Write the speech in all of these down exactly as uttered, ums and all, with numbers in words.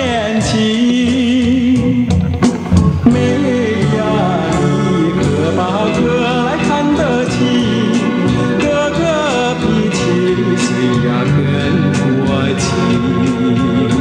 年轻。妹呀，你可把哥来看得起，哥哥比七岁呀更多情。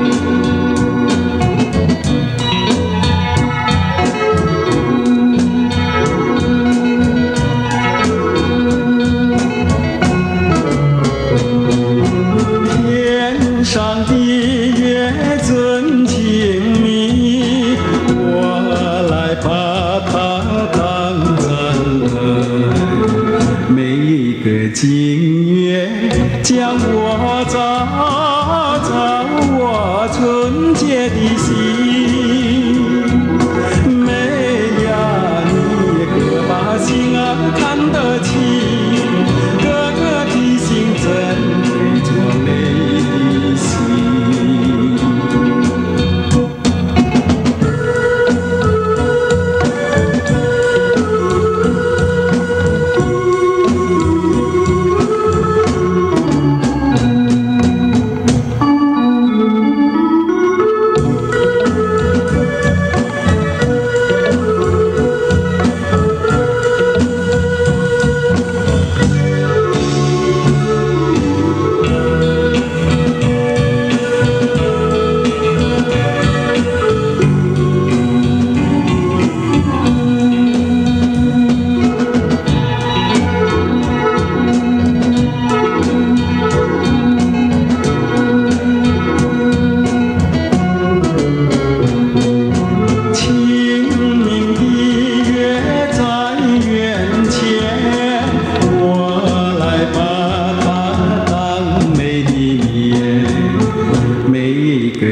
天上的月真情迷，我来把它当真了。每个今月将我照照我纯洁的心。妹呀，你可把心儿看得起，哥哥的心真配做妹的心。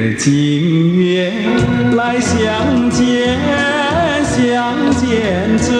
今月来相见，相见。